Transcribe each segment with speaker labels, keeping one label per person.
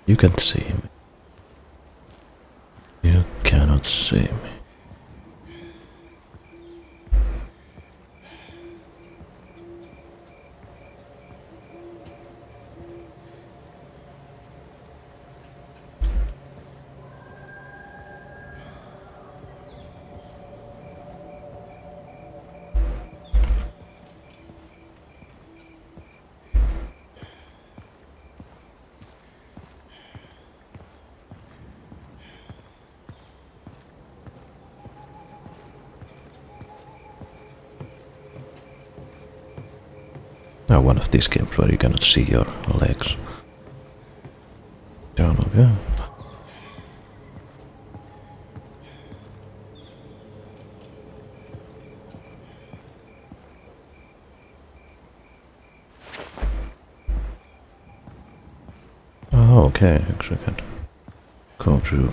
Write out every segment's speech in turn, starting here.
Speaker 1: You can't see me. You cannot see me. Now one of these games where you cannot see your legs. Down, okay. Oh, okay, actually I can go through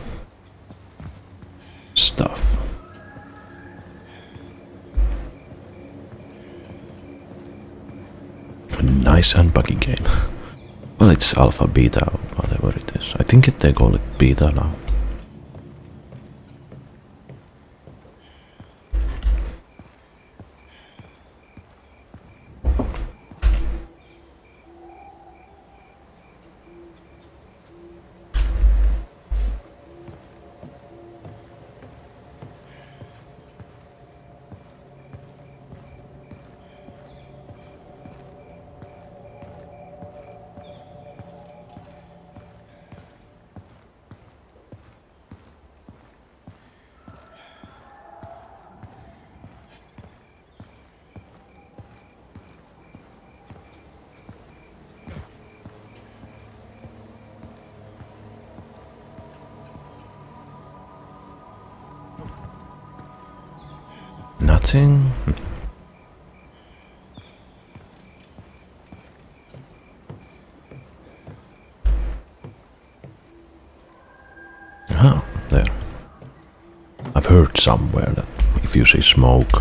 Speaker 1: stuff. A nice and buggy game. Well, it's alpha, beta, whatever it is. I think they call it beta now. Nothing. Ah, there. I've heard somewhere that if you see smoke,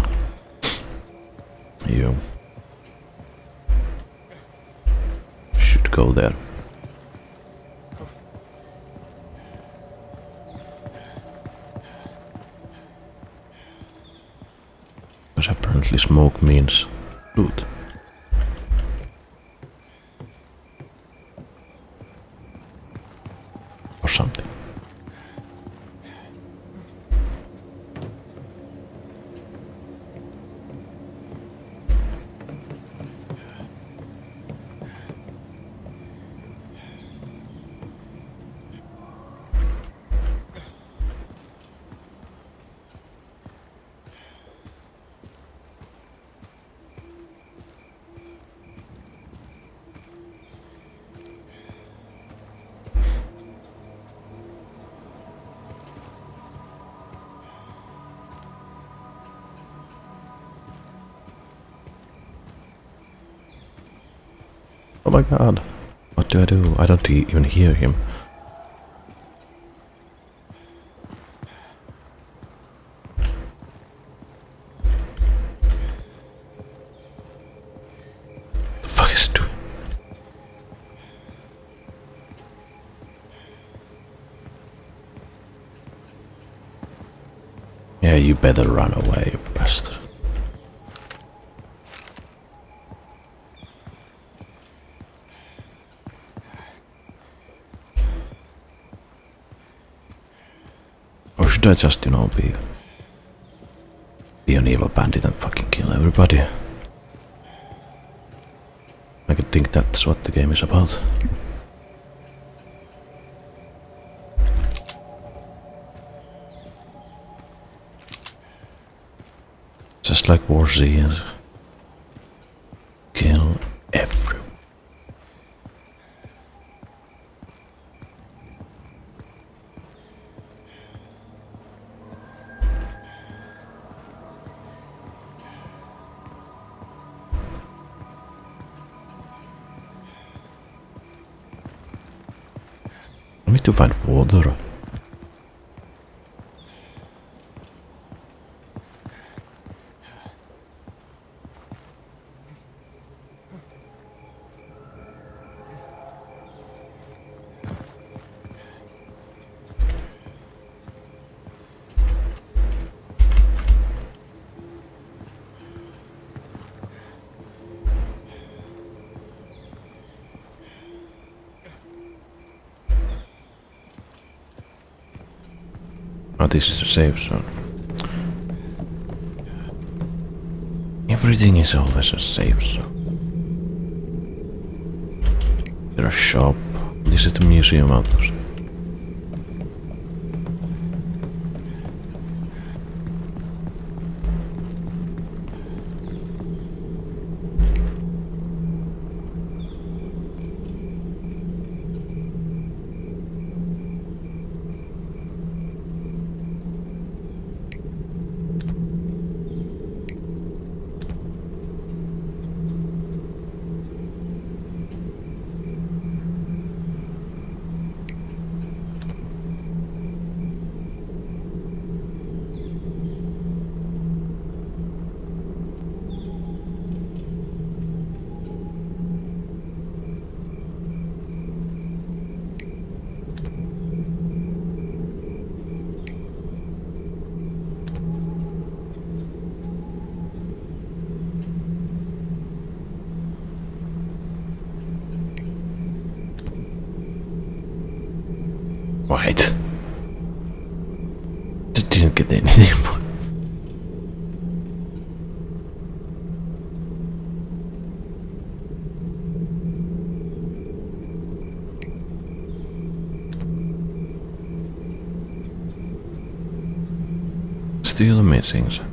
Speaker 1: you should go there. Because apparently smoke means loot. Or something. Oh my god. What do I do? I don't even hear him. The fuck is it doing? Yeah, you better run away, you bastard. Or should I just, you know, be an evil bandit and fucking kill everybody? I could think that's what the game is about. Just like War Z and kill everyone. I need to find water. Oh, this is a safe zone. Everything is always a safe zone. There's a shop. This is the museum outpost. Wait. Just didn't get anything. Still missing something.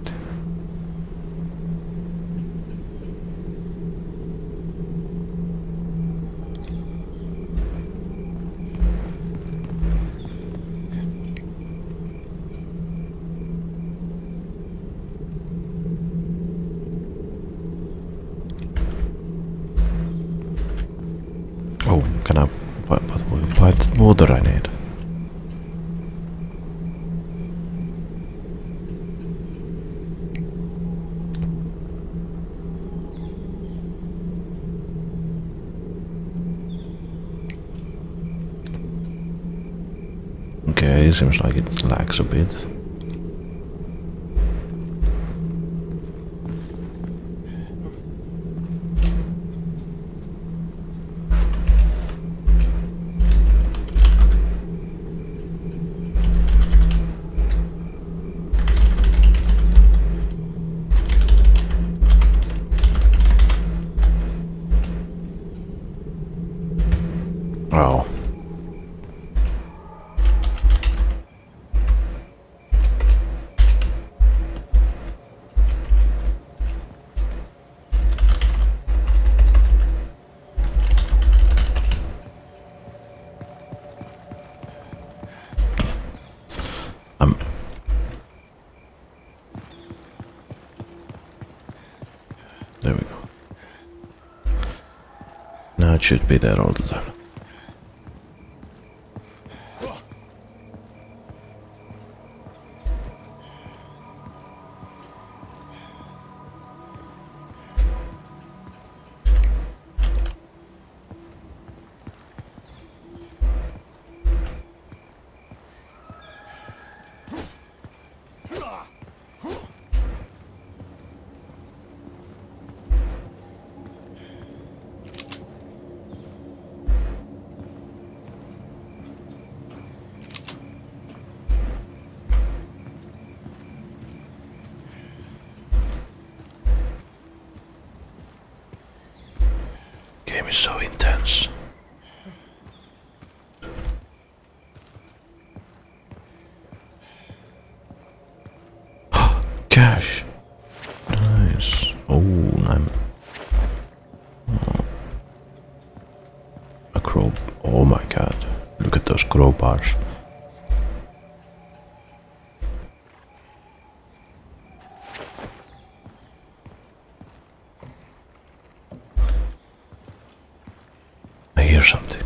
Speaker 1: Oh, can I? What water I need? Okay, seems like it lags a bit. Oh. There we go. Now it should be there all the time. Game is so intense. Cash. Nice. Oh, I'm a crow. Oh my god. Look at those crowbars. I hear something.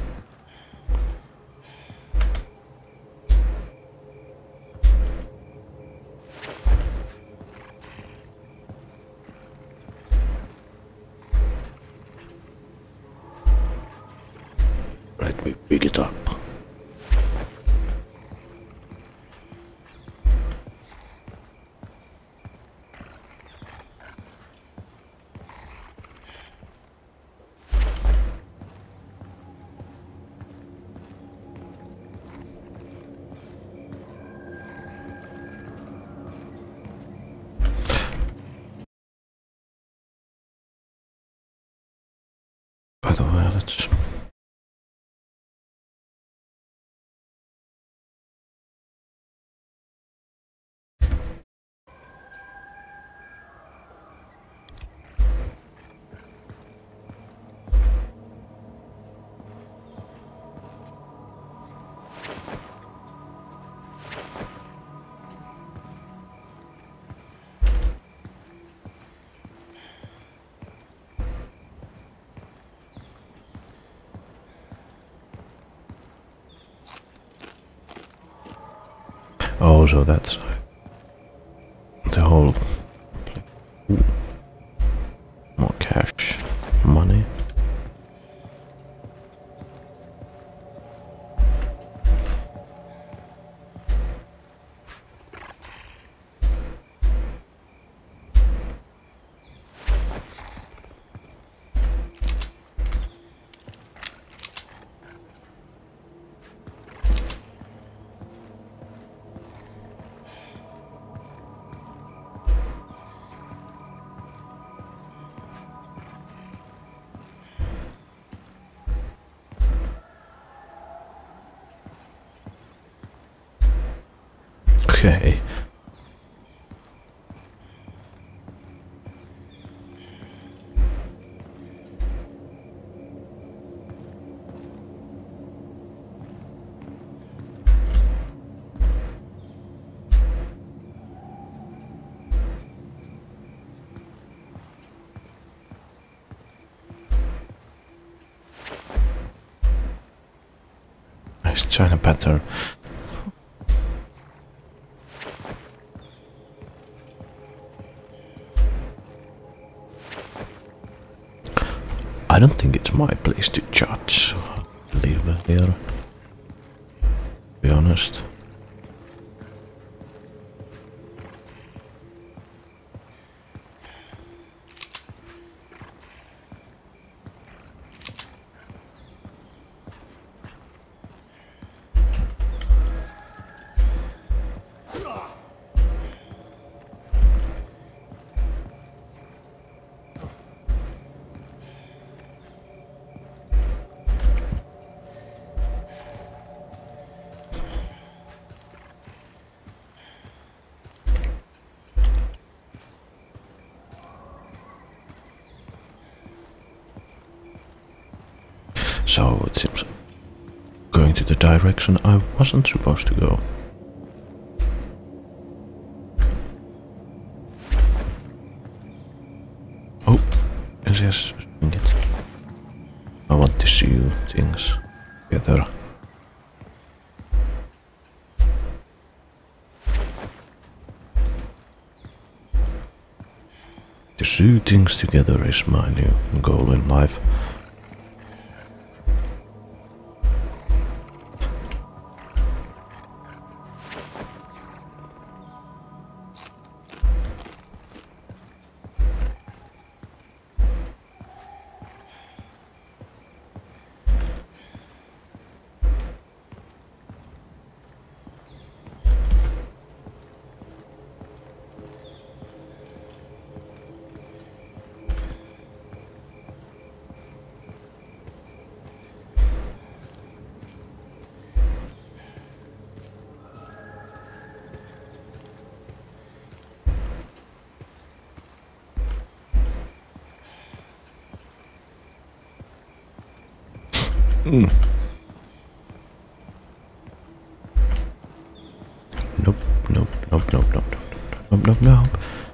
Speaker 1: Let me pick it up. Oh, so that's the whole. Ooh. More cash, money. Okay. Nice China pattern. I don't think it's my place to judge. Live here. To be honest. So it seems going to the direction I wasn't supposed to go. Oh, yes, swing it. I want to see things together. To see things together is my new goal in life. Nope, nope, nope, nope, nope, nope, nope, nope, nope.